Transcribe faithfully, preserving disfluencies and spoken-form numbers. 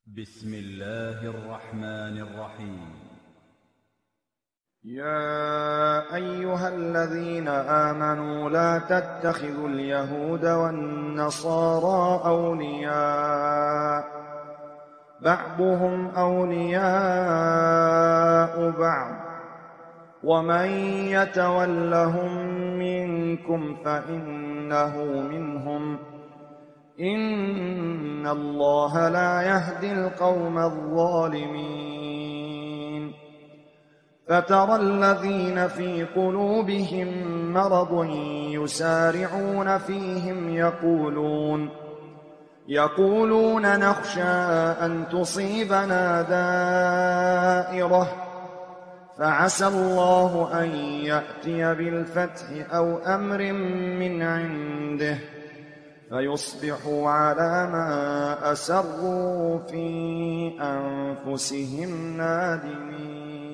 بسم الله الرحمن الرحيم. يا أيها الذين آمنوا لا تتخذوا اليهود والنصارى أولياء بعضهم أولياء بعض ومن يتولهم منكم فإنه منهم إن الله لا يهدي القوم الظالمين. فترى الذين في قلوبهم مرض يسارعون فيهم يقولون يقولون نخشى أن تصيبنا دائرة فعسى الله أن يأتي بالفتح أو أمر من عنده فيصبحوا على ما أسروا في أنفسهم نادمين.